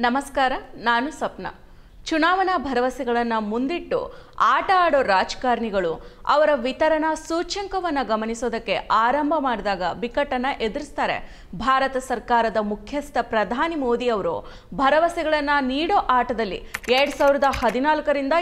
ನಮಸ್ಕಾರ, ನಾನು ಸ್ವಪ್ನ. ಚುನಾವಣಾ ಭರವಸೆಗಳನ್ನು ಮುಂದಿಟ್ಟು ಆಟ ಆಡೋ ರಾಜಕಾರಣಿಗಳು ಅವರ ವಿತರಣಾ ಸೂಚ್ಯಂಕವನ್ನು ಗಮನಿಸೋದಕ್ಕೆ ಆರಂಭ ಮಾಡಿದಾಗ ಬಿಕ್ಕಟ್ಟನ್ನು ಎದುರಿಸ್ತಾರೆ. ಭಾರತ ಸರ್ಕಾರದ ಮುಖ್ಯಸ್ಥ ಪ್ರಧಾನಿ ಮೋದಿ ಅವರು ಭರವಸೆಗಳನ್ನು ನೀಡೋ ಆಟದಲ್ಲಿ 2014ರಿಂದ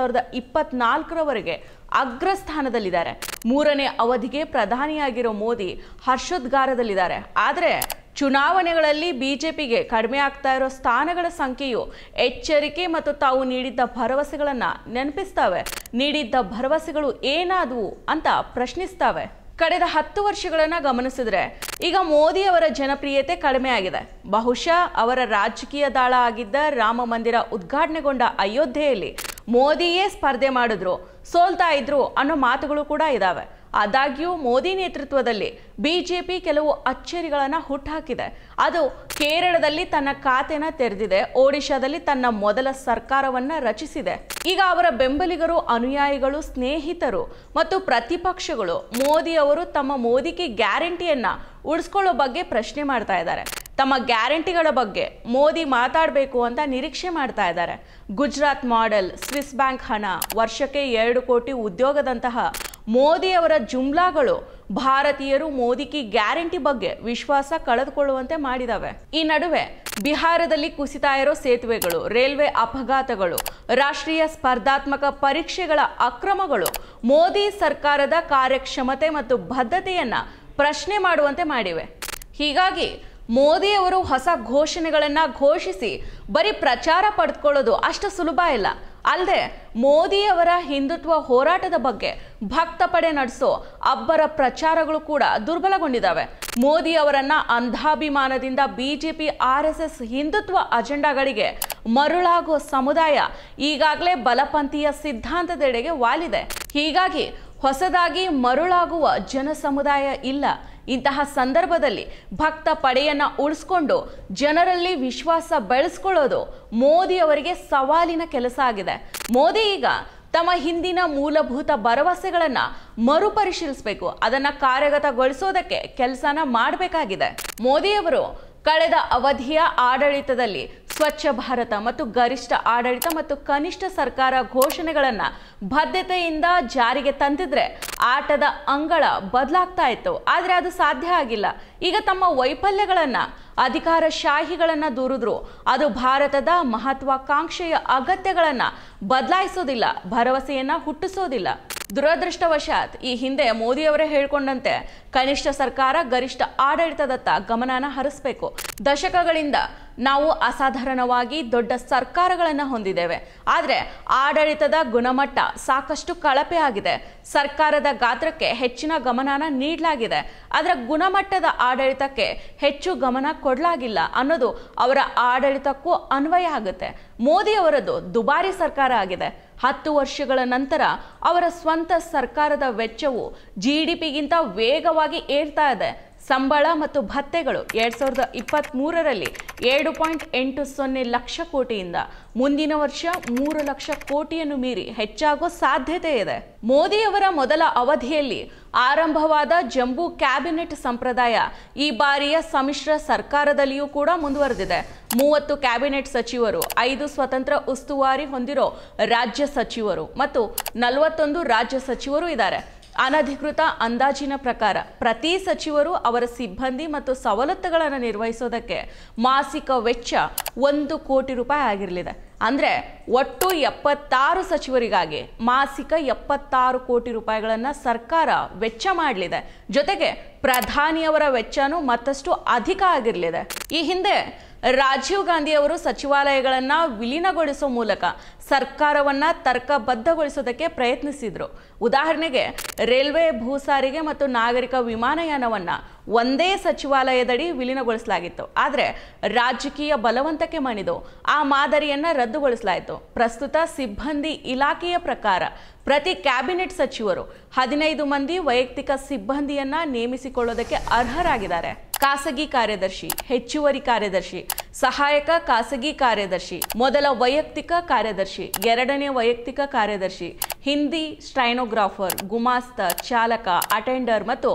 2024ರವರೆಗೆ ಅಗ್ರಸ್ಥಾನದಲ್ಲಿದ್ದಾರೆ. ಮೂರನೇ ಅವಧಿಗೆ ಪ್ರಧಾನಿಯಾಗಿರೋ ಮೋದಿ ಹರ್ಷೋದ್ಗಾರದಲ್ಲಿದ್ದಾರೆ. ಆದರೆ ಚುನಾವಣೆಗಳಲ್ಲಿ ಬಿಜೆಪಿಗೆ ಕಡಿಮೆ ಆಗ್ತಾ ಇರೋ ಸ್ಥಾನಗಳ ಸಂಖ್ಯೆಯು ಎಚ್ಚರಿಕೆ ಮತ್ತು ತಾವು ನೀಡಿದ್ದ ಭರವಸೆಗಳನ್ನು ನೆನಪಿಸ್ತವೆ. ನೀಡಿದ್ದ ಭರವಸೆಗಳು ಏನಾದವು ಅಂತ ಪ್ರಶ್ನಿಸ್ತವೆ. ಕಳೆದ 10 ವರ್ಷಗಳನ್ನು ಗಮನಿಸಿದ್ರೆ ಈಗ ಮೋದಿ ಅವರ ಜನಪ್ರಿಯತೆ ಕಡಿಮೆ ಆಗಿದೆ. ಬಹುಶಃ ಅವರ ರಾಜಕೀಯ ದಾಳ ಆಗಿದ್ದ ರಾಮ ಮಂದಿರ ಉದ್ಘಾಟನೆಗೊಂಡ ಅಯೋಧ್ಯೆಯಲ್ಲಿ ಮೋದಿಯೇ ಸ್ಪರ್ಧೆ ಮಾಡಿದ್ರು, ಸೋಲ್ತಾ ಇದ್ರು ಅನ್ನೋ ಮಾತುಗಳು ಕೂಡ ಇದಾವೆ. ಆದಾಗ್ಯೂ ಮೋದಿ ನೇತೃತ್ವದಲ್ಲಿ ಬಿಜೆಪಿ ಕೆಲವು ಅಚ್ಚರಿಗಳನ್ನು ಹುಟ್ಟುಹಾಕಿದೆ. ಅದು ಕೇರಳದಲ್ಲಿ ತನ್ನ ಖಾತೆನ ತೆರೆದಿದೆ, ಒಡಿಶಾದಲ್ಲಿ ತನ್ನ ಮೊದಲ ಸರ್ಕಾರವನ್ನ ರಚಿಸಿದೆ. ಈಗ ಅವರ ಬೆಂಬಲಿಗರು, ಅನುಯಾಯಿಗಳು, ಸ್ನೇಹಿತರು ಮತ್ತು ಪ್ರತಿಪಕ್ಷಗಳು ಮೋದಿ ಅವರು ತಮ್ಮ ಮೋದಿಗೆ ಗ್ಯಾರಂಟಿಯನ್ನ ಉಳಿಸ್ಕೊಳ್ಳೋ ಬಗ್ಗೆ ಪ್ರಶ್ನೆ ಮಾಡ್ತಾ ಇದ್ದಾರೆ. ತಮ್ಮ ಗ್ಯಾರಂಟಿಗಳ ಬಗ್ಗೆ ಮೋದಿ ಮಾತಾಡಬೇಕು ಅಂತ ನಿರೀಕ್ಷೆ ಮಾಡ್ತಾ ಇದ್ದಾರೆ. ಗುಜರಾತ್ ಮಾಡೆಲ್, ಸ್ವಿಸ್ ಬ್ಯಾಂಕ್ ಹಣ, ವರ್ಷಕ್ಕೆ 2 ಕೋಟಿ ಉದ್ಯೋಗದಂತಹ ಮೋದಿ ಅವರ ಜುಮ್ಲಾಗಳು ಭಾರತೀಯರು ಮೋದಿಗೆ ಗ್ಯಾರಂಟಿ ಬಗ್ಗೆ ವಿಶ್ವಾಸ ಕಳೆದುಕೊಳ್ಳುವಂತೆ ಮಾಡಿದವೆ. ಈ ನಡುವೆ ಬಿಹಾರದಲ್ಲಿ ಕುಸಿತಾ ಇರೋ ಸೇತುವೆಗಳು, ರೈಲ್ವೆ ಅಪಘಾತಗಳು, ರಾಷ್ಟ್ರೀಯ ಸ್ಪರ್ಧಾತ್ಮಕ ಪರೀಕ್ಷೆಗಳ ಅಕ್ರಮಗಳು ಮೋದಿ ಸರ್ಕಾರದ ಕಾರ್ಯಕ್ಷಮತೆ ಮತ್ತು ಬದ್ಧತೆಯನ್ನ ಪ್ರಶ್ನೆ ಮಾಡುವಂತೆ ಮಾಡಿವೆ. ಹೀಗಾಗಿ ಮೋದಿ ಅವರು ಹೊಸ ಘೋಷಣೆಗಳನ್ನ ಘೋಷಿಸಿ ಬರೀ ಪ್ರಚಾರ ಪಡೆದುಕೊಳ್ಳೋದು ಅಷ್ಟು ಸುಲಭ ಇಲ್ಲ. ಅಲ್ಲದೆ ಮೋದಿ ಅವರ ಹಿಂದುತ್ವ ಹೋರಾಟದ ಬಗ್ಗೆ ಭಕ್ತ ಪಡೆ ನಡೆಸೋ ಅಬ್ಬರ ಪ್ರಚಾರಗಳು ಕೂಡ ದುರ್ಬಲಗೊಂಡಿದ್ದಾವೆ. ಮೋದಿ ಅವರನ್ನ ಅಂಧಾಭಿಮಾನದಿಂದ ಬಿಜೆಪಿ, RSS ಹಿಂದುತ್ವ ಅಜೆಂಡಾಗಳಿಗೆ ಮರುಳಾಗೋ ಸಮುದಾಯ ಈಗಾಗಲೇ ಬಲಪಂಥೀಯ ಸಿದ್ಧಾಂತದೆಡೆಗೆ ವಾಲಿದೆ. ಹೀಗಾಗಿ ಹೊಸದಾಗಿ ಮರುಳಾಗುವ ಜನ ಸಮುದಾಯ ಇಲ್ಲ. ಇಂತಹ ಸಂದರ್ಭದಲ್ಲಿ ಭಕ್ತ ಪಡೆಯನ್ನ ಉಳಿಸ್ಕೊಂಡು ಜನರಲ್ಲಿ ವಿಶ್ವಾಸ ಬೆಳೆಸ್ಕೊಳ್ಳೋದು ಮೋದಿ ಅವರಿಗೆ ಸವಾಲಿನ ಕೆಲಸ ಆಗಿದೆ. ಮೋದಿ ಈಗ ತಮ್ಮ ಹಿಂದಿನ ಮೂಲಭೂತ ಭರವಸೆಗಳನ್ನ ಮರುಪರಿಶೀಲಿಸಬೇಕು, ಅದನ್ನ ಕಾರ್ಯಗತಗೊಳಿಸೋದಕ್ಕೆ ಕೆಲಸನ ಮಾಡಬೇಕಾಗಿದೆ. ಮೋದಿ ಅವರು ಕಳೆದ ಅವಧಿಯ ಆಡಳಿತದಲ್ಲಿ ಸ್ವಚ್ಛ ಭಾರತ ಮತ್ತು ಗರಿಷ್ಠ ಆಡಳಿತ ಮತ್ತು ಕನಿಷ್ಠ ಸರ್ಕಾರ ಘೋಷಣೆಗಳನ್ನ ಬದ್ಧತೆಯಿಂದ ಜಾರಿಗೆ ತಂದಿದ್ರೆ ಆಟದ ಅಂಗಳ ಬದಲಾಗ್ತಾ ಇತ್ತು. ಆದರೆ ಅದು ಸಾಧ್ಯ ಆಗಿಲ್ಲ. ಈಗ ತಮ್ಮ ವೈಫಲ್ಯಗಳನ್ನ, ಅಧಿಕಾರಶಾಹಿಗಳನ್ನ ದೂರಿದ್ರು ಅದು ಭಾರತದ ಮಹತ್ವಾಕಾಂಕ್ಷೆಯ ಅಗತ್ಯಗಳನ್ನ ಬದಲಾಯಿಸೋದಿಲ್ಲ, ಭರವಸೆಯನ್ನ ಹುಟ್ಟಿಸೋದಿಲ್ಲ. ದುರದೃಷ್ಟವಶಾತ್ ಈ ಹಿಂದೆ ಮೋದಿಯವರೇ ಹೇಳ್ಕೊಂಡಂತೆ ಕನಿಷ್ಠ ಸರ್ಕಾರ, ಗರಿಷ್ಠ ಆಡಳಿತದತ್ತ ಗಮನನ ಹರಿಸಬೇಕು. ದಶಕಗಳಿಂದ ನಾವು ಅಸಾಧಾರಣವಾಗಿ ದೊಡ್ಡ ಸರ್ಕಾರಗಳನ್ನು ಹೊಂದಿದ್ದೇವೆ. ಆದರೆ ಆಡಳಿತದ ಗುಣಮಟ್ಟ ಸಾಕಷ್ಟು ಕಳಪೆ ಆಗಿದೆ. ಸರ್ಕಾರದ ಗಾತ್ರಕ್ಕೆ ಹೆಚ್ಚಿನ ಗಮನನ ನೀಡಲಾಗಿದೆ, ಅದರ ಗುಣಮಟ್ಟದ ಆಡಳಿತಕ್ಕೆ ಹೆಚ್ಚು ಗಮನ ಕೊಡಲಾಗಿಲ್ಲ ಅನ್ನೋದು ಅವರ ಆಡಳಿತಕ್ಕೂ ಅನ್ವಯ ಆಗುತ್ತೆ. ಮೋದಿ ಅವರದ್ದು ದುಬಾರಿ ಸರ್ಕಾರ ಆಗಿದೆ. 10 ವರ್ಷಗಳ ನಂತರ ಅವರ ಸ್ವಂತ ಸರ್ಕಾರದ ವೆಚ್ಚವು GDPಗಿಂತ ವೇಗವಾಗಿ ಏರ್ತಾ ಇದೆ. ಸಂಬಳ ಮತ್ತು ಭತ್ಯೆಗಳು 2023ರಲ್ಲಿ 7.80 ಲಕ್ಷ ಕೋಟಿಯಿಂದ ಮುಂದಿನ ವರ್ಷ 3 ಲಕ್ಷ ಕೋಟಿಯನ್ನು ಮೀರಿ ಹೆಚ್ಚಾಗೋ ಸಾಧ್ಯತೆ ಇದೆ. ಮೋದಿಯವರ ಮೊದಲ ಅವಧಿಯಲ್ಲಿ ಆರಂಭವಾದ ಜಂಬೂ ಕ್ಯಾಬಿನೆಟ್ ಸಂಪ್ರದಾಯ ಈ ಬಾರಿಯ ಸಮ್ಮಿಶ್ರ ಸರ್ಕಾರದಲ್ಲಿಯೂ ಕೂಡ ಮುಂದುವರೆದಿದೆ. 30 ಕ್ಯಾಬಿನೆಟ್ ಸಚಿವರು, 5 ಸ್ವತಂತ್ರ ಉಸ್ತುವಾರಿ ಹೊಂದಿರೋ ರಾಜ್ಯ ಸಚಿವರು ಮತ್ತು 41 ರಾಜ್ಯ ಸಚಿವರು ಇದ್ದಾರೆ. ಅನಧಿಕೃತ ಅಂದಾಜಿನ ಪ್ರಕಾರ ಪ್ರತಿ ಸಚಿವರು ಅವರ ಸಿಬ್ಬಂದಿ ಮತ್ತು ಸವಲತ್ತುಗಳನ್ನು ನಿರ್ವಹಿಸೋದಕ್ಕೆ ಮಾಸಿಕ ವೆಚ್ಚ 1 ಕೋಟಿ ರೂಪಾಯಿ ಆಗಿರಲಿದೆ. ಅಂದರೆ ಒಟ್ಟು 76 ಸಚಿವರಿಗಾಗಿ ಮಾಸಿಕ 76 ಕೋಟಿ ರೂಪಾಯಿಗಳನ್ನು ಸರ್ಕಾರ ವೆಚ್ಚ ಮಾಡಲಿದೆ. ಜೊತೆಗೆ ಪ್ರಧಾನಿಯವರ ವೆಚ್ಚನೂ ಮತ್ತಷ್ಟು ಅಧಿಕ ಆಗಿರಲಿದೆ. ಈ ಹಿಂದೆ ರಾಜೀವ್ ಗಾಂಧಿ ಅವರು ಸಚಿವಾಲಯಗಳನ್ನು ವಿಲೀನಗೊಳಿಸೋ ಮೂಲಕ ಸರ್ಕಾರವನ್ನ ತರ್ಕಬದ್ಧಗೊಳಿಸೋದಕ್ಕೆ ಪ್ರಯತ್ನಿಸಿದ್ರು. ಉದಾಹರಣೆಗೆ ರೈಲ್ವೆ, ಭೂ ಸಾರಿಗೆ ಮತ್ತು ನಾಗರಿಕ ವಿಮಾನಯಾನವನ್ನ ಒಂದೇ ಸಚಿವಾಲಯದಡಿ ವಿಲೀನಗೊಳಿಸಲಾಗಿತ್ತು. ಆದರೆ ರಾಜಕೀಯ ಬಲವಂತಕ್ಕೆ ಮಣಿದು ಆ ಮಾದರಿಯನ್ನ ರದ್ದುಗೊಳಿಸಲಾಯಿತು. ಪ್ರಸ್ತುತ ಸಿಬ್ಬಂದಿ ಇಲಾಖೆಯ ಪ್ರಕಾರ ಪ್ರತಿ ಕ್ಯಾಬಿನೆಟ್ ಸಚಿವರು 15 ಮಂದಿ ವೈಯಕ್ತಿಕ ಸಿಬ್ಬಂದಿಯನ್ನ ನೇಮಿಸಿಕೊಳ್ಳೋದಕ್ಕೆ ಅರ್ಹರಾಗಿದ್ದಾರೆ. ಖಾಸಗಿ ಕಾರ್ಯದರ್ಶಿ, ಹೆಚ್ಚುವರಿ ಕಾರ್ಯದರ್ಶಿ, ಸಹಾಯಕ ಖಾಸಗಿ ಕಾರ್ಯದರ್ಶಿ, ಮೊದಲ ವೈಯಕ್ತಿಕ ಕಾರ್ಯದರ್ಶಿ, ಎರಡನೇ ವೈಯಕ್ತಿಕ ಕಾರ್ಯದರ್ಶಿ, ಹಿಂದಿ ಸ್ಟೈನೋಗ್ರಾಫರ್, ಗುಮಾಸ್ತ, ಚಾಲಕ, ಅಟೆಂಡರ್ ಮತ್ತು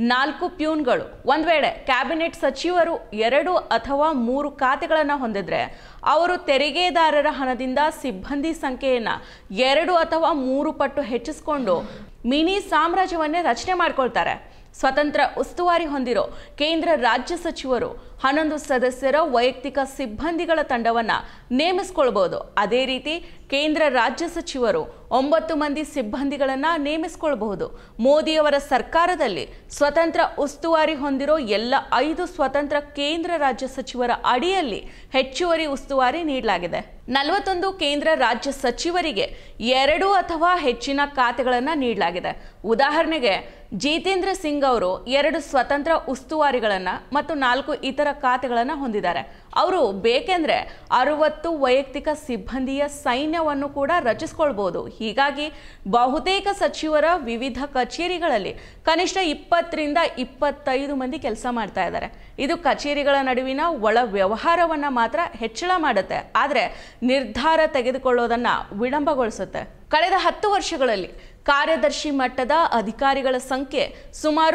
4 ಪ್ಯೂನ್ಗಳು. ಒಂದು ವೇಳೆ ಕ್ಯಾಬಿನೆಟ್ ಸಚಿವರು 2 ಅಥವಾ 3 ಖಾತೆಗಳನ್ನು ಹೊಂದಿದ್ರೆ ಅವರು ತೆರಿಗೆದಾರರ ಹಣದಿಂದ ಸಿಬ್ಬಂದಿ ಸಂಖ್ಯೆಯನ್ನು 2 ಅಥವಾ 3 ಪಟ್ಟು ಹೆಚ್ಚಿಸಿಕೊಂಡು ಮಿನಿ ಸಾಮ್ರಾಜ್ಯವನ್ನೇ ರಚನೆ ಮಾಡ್ಕೊಳ್ತಾರೆ. ಸ್ವತಂತ್ರ ಉಸ್ತುವಾರಿ ಹೊಂದಿರೋ ಕೇಂದ್ರ ರಾಜ್ಯ ಸಚಿವರು 11 ಸದಸ್ಯರ ವೈಯಕ್ತಿಕ ಸಿಬ್ಬಂದಿಗಳ ತಂಡವನ್ನು ನೇಮಿಸಿಕೊಳ್ಳಬಹುದು. ಅದೇ ರೀತಿ ಕೇಂದ್ರ ರಾಜ್ಯ ಸಚಿವರು 9 ಮಂದಿ ಸಿಬ್ಬಂದಿಗಳನ್ನು ನೇಮಿಸಿಕೊಳ್ಳಬಹುದು. ಮೋದಿಯವರ ಸರ್ಕಾರದಲ್ಲಿ ಸ್ವತಂತ್ರ ಉಸ್ತುವಾರಿ ಹೊಂದಿರೋ ಎಲ್ಲ 5 ಸ್ವತಂತ್ರ ಕೇಂದ್ರ ರಾಜ್ಯ ಸಚಿವರ ಅಡಿಯಲ್ಲಿ ಹೆಚ್ಚುವರಿ ಉಸ್ತುವಾರಿ ನೀಡಲಾಗಿದೆ. 41 ಕೇಂದ್ರ ರಾಜ್ಯ ಸಚಿವರಿಗೆ 2 ಅಥವಾ ಹೆಚ್ಚಿನ ಖಾತೆಗಳನ್ನು ನೀಡಲಾಗಿದೆ. ಉದಾಹರಣೆಗೆ ಜಿತೇಂದ್ರ ಸಿಂಗ್ ಅವರು 2 ಸ್ವತಂತ್ರ ಉಸ್ತುವಾರಿಗಳನ್ನು ಮತ್ತು 4 ಇತರ ಖಾತೆಗಳನ್ನು ಹೊಂದಿದ್ದಾರೆ. ಅವರು ಬೇಕೆಂದರೆ 60 ವೈಯಕ್ತಿಕ ಸಿಬ್ಬಂದಿಯ ಸೈನ್ಯವನ್ನು ಕೂಡ ರಚಿಸಿಕೊಳ್ಬಹುದು. ಹೀಗಾಗಿ ಬಹುತೇಕ ಸಚಿವರ ವಿವಿಧ ಕಚೇರಿಗಳಲ್ಲಿ ಕನಿಷ್ಠ 20 ರಿಂದ 25 ಮಂದಿ ಕೆಲಸ ಮಾಡ್ತಾ ಇದ್ದಾರೆ. ಇದು ಕಚೇರಿಗಳ ನಡುವಿನ ಒಳ ವ್ಯವಹಾರವನ್ನು ಮಾತ್ರ ಹೆಚ್ಚಳ ಮಾಡುತ್ತೆ, ಆದರೆ ನಿರ್ಧಾರ ತೆಗೆದುಕೊಳ್ಳೋದನ್ನು ವಿಳಂಬಗೊಳಿಸುತ್ತೆ. ಕಳೆದ 10 ವರ್ಷಗಳಲ್ಲಿ ಕಾರ್ಯದರ್ಶಿ ಮಟ್ಟದ ಅಧಿಕಾರಿಗಳ ಸಂಖ್ಯೆ ಸುಮಾರು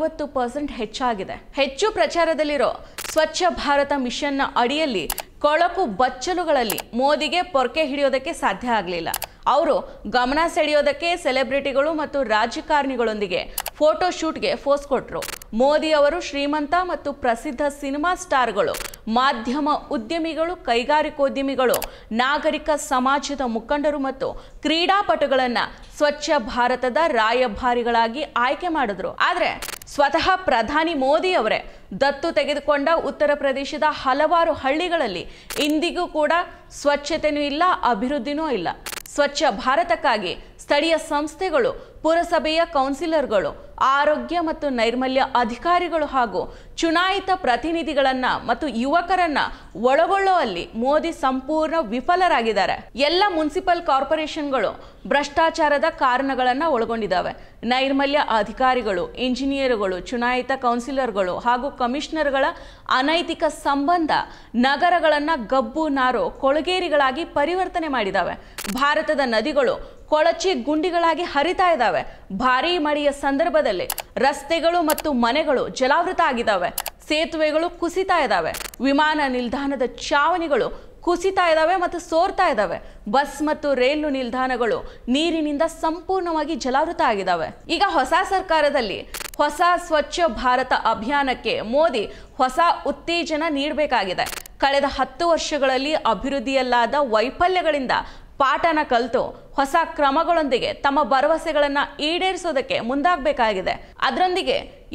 50% ಹೆಚ್ಚಾಗಿದೆ. ಹೆಚ್ಚು ಪ್ರಚಾರದಲ್ಲಿರೋ ಸ್ವಚ್ಛ ಭಾರತ ಮಿಷನ್ನ ಅಡಿಯಲ್ಲಿ ಕೊಳಕು ಬಚ್ಚಲುಗಳಲ್ಲಿ ಮೋದಿಗೆ ಪೊರಕೆ ಹಿಡಿಯೋದಕ್ಕೆ ಸಾಧ್ಯ ಆಗಲಿಲ್ಲ. ಅವರು ಗಮನ ಸೆಳೆಯೋದಕ್ಕೆ ಸೆಲೆಬ್ರಿಟಿಗಳು ಮತ್ತು ರಾಜಕಾರಣಿಗಳೊಂದಿಗೆ ಫೋಟೋ ಶೂಟ್ಗೆ ಫೋಸ್ ಕೊಟ್ಟರು. ಮೋದಿ ಅವರು ಶ್ರೀಮಂತ ಮತ್ತು ಪ್ರಸಿದ್ಧ ಸಿನಿಮಾ ಸ್ಟಾರ್ಗಳು, ಮಾಧ್ಯಮ ಉದ್ಯಮಿಗಳು, ಕೈಗಾರಿಕೋದ್ಯಮಿಗಳು, ನಾಗರಿಕ ಸಮಾಜದ ಮುಖಂಡರು ಮತ್ತು ಕ್ರೀಡಾಪಟುಗಳನ್ನು ಸ್ವಚ್ಛ ಭಾರತದ ರಾಯಭಾರಿಗಳಾಗಿ ಆಯ್ಕೆ ಮಾಡಿದ್ರು. ಆದರೆ ಸ್ವತಃ ಪ್ರಧಾನಿ ಮೋದಿ ಅವರೇ ದತ್ತು ತೆಗೆದುಕೊಂಡ ಉತ್ತರ ಪ್ರದೇಶದ ಹಲವಾರು ಹಳ್ಳಿಗಳಲ್ಲಿ ಇಂದಿಗೂ ಕೂಡ ಸ್ವಚ್ಛತೆಯೂ ಇಲ್ಲ, ಅಭಿವೃದ್ಧಿನೂ ಇಲ್ಲ. ಸ್ವಚ್ಛ ಭಾರತಕ್ಕಾಗಿ ಸ್ಥಳೀಯ ಸಂಸ್ಥೆಗಳು, ಪುರಸಭೆಯ ಕೌನ್ಸಿಲರ್ಗಳು, ಆರೋಗ್ಯ ಮತ್ತು ನೈರ್ಮಲ್ಯ ಅಧಿಕಾರಿಗಳು ಹಾಗೂ ಚುನಾಯಿತ ಪ್ರತಿನಿಧಿಗಳನ್ನ ಮತ್ತು ಯುವಕರನ್ನ ಒಳಗೊಳ್ಳುವಲ್ಲಿ ಮೋದಿ ಸಂಪೂರ್ಣ ವಿಫಲರಾಗಿದ್ದಾರೆ. ಎಲ್ಲ ಮುನ್ಸಿಪಲ್ ಕಾರ್ಪೊರೇಷನ್ಗಳು ಭ್ರಷ್ಟಾಚಾರದ ಕಾರಣಗಳನ್ನು ಒಳಗೊಂಡಿದ್ದಾವೆ. ನೈರ್ಮಲ್ಯ ಅಧಿಕಾರಿಗಳು, ಇಂಜಿನಿಯರ್ಗಳು, ಚುನಾಯಿತ ಕೌನ್ಸಿಲರ್ಗಳು ಹಾಗೂ ಕಮಿಷನರ್ಗಳ ಅನೈತಿಕ ಸಂಬಂಧ ನಗರಗಳನ್ನು ಗಬ್ಬು ನಾರು ಕೊಳಗೇರಿಗಳಾಗಿ ಪರಿವರ್ತನೆ ಮಾಡಿದ್ದಾವೆ. ಭಾರತದ ನದಿಗಳು ಕೊಳಚೆ ಗುಂಡಿಗಳಾಗಿ ಹರಿತಾ ಇದ್ದಾವೆ. ಭಾರೀ ಮಳೆಯ ಸಂದರ್ಭದಲ್ಲಿ ರಸ್ತೆಗಳು ಮತ್ತು ಮನೆಗಳು ಜಲಾವೃತ ಆಗಿದ್ದಾವೆ. ಸೇತುವೆಗಳು ಕುಸಿತಾ ಇದ್ದಾವೆ. ವಿಮಾನ ನಿಲ್ದಾಣದ ಚಾವಣಿಗಳು ಕುಸಿತಾ ಇದ್ದಾವೆ ಮತ್ತು ಸೋರ್ತಾ ಇದ್ದಾವೆ. ಬಸ್ ಮತ್ತು ರೈಲು ನಿಲ್ದಾಣಗಳು ನೀರಿನಿಂದ ಸಂಪೂರ್ಣವಾಗಿ ಜಲಾವೃತ ಆಗಿದ್ದಾವೆ. ಈಗ ಹೊಸ ಸರ್ಕಾರದಲ್ಲಿ ಹೊಸ ಸ್ವಚ್ಛ ಭಾರತ ಅಭಿಯಾನಕ್ಕೆ ಮೋದಿ ಹೊಸ ಉತ್ತೇಜನ ನೀಡಬೇಕಾಗಿದೆ. ಕಳೆದ 10 ವರ್ಷಗಳಲ್ಲಿ ಅಭಿವೃದ್ಧಿಯಲ್ಲಾದ ವೈಫಲ್ಯಗಳಿಂದ ಪಾಠನ ಕಲಿತು ಹೊಸ ಕ್ರಮಗಳೊಂದಿಗೆ ತಮ್ಮ ಭರವಸೆಗಳನ್ನು ಈಡೇರಿಸೋದಕ್ಕೆ ಮುಂದಾಗಬೇಕಾಗಿದೆ. ಅದರೊಂದಿಗೆ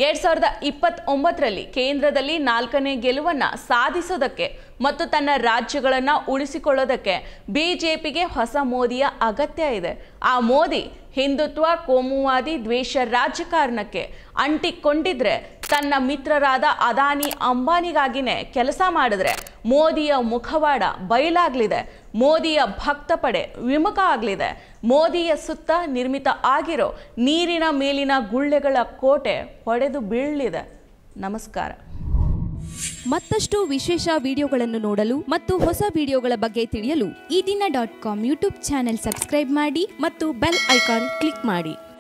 2029ರಲ್ಲಿ ಕೇಂದ್ರದಲ್ಲಿ 4ನೇ ಗೆಲುವನ್ನು ಸಾಧಿಸೋದಕ್ಕೆ ಮತ್ತು ತನ್ನ ರಾಜ್ಯಗಳನ್ನು ಉಳಿಸಿಕೊಳ್ಳೋದಕ್ಕೆ ಬಿಜೆಪಿಗೆ ಹೊಸ ಮೋದಿಯ ಅಗತ್ಯ ಇದೆ. ಆ ಮೋದಿ ಹಿಂದುತ್ವ, ಕೋಮುವಾದಿ, ದ್ವೇಷ ರಾಜಕಾರಣಕ್ಕೆ ಅಂಟಿಕೊಂಡಿದ್ರೆ, ತನ್ನ ಮಿತ್ರರಾದ ಅದಾನಿ ಅಂಬಾನಿಗಾಗಿನೇ ಕೆಲಸ ಮಾಡಿದ್ರೆ ಮೋದಿಯ ಮುಖವಾಡ ಬಯಲಾಗಲಿದೆ. ಮೋದಿಯ ಭಕ್ತ ಪಡೆ ವಿಮುಖ ಆಗಲಿದೆ. ಮೋದಿಯ ಸುತ್ತ ನಿರ್ಮಿತ ಆಗಿರೋ ನೀರಿನ ಮೇಲಿನ ಗುಳ್ಳೆಗಳ ಕೋಟೆ ಹೊಡೆದು ಬೀಳಲಿದೆ. ನಮಸ್ಕಾರ. ಮತ್ತಷ್ಟು ವಿಶೇಷ ವಿಡಿಯೋಗಳನ್ನು ನೋಡಲು ಮತ್ತು ಹೊಸ ವಿಡಿಯೋಗಳ ಬಗ್ಗೆ ತಿಳಿಯಲು eDina.com ಯೂಟ್ಯೂಬ್ ಚಾನೆಲ್ ಸಬ್ಸ್ಕ್ರೈಬ್ ಮಾಡಿ ಮತ್ತು ಬೆಲ್ ಐಕಾನ್ ಕ್ಲಿಕ್ ಮಾಡಿ.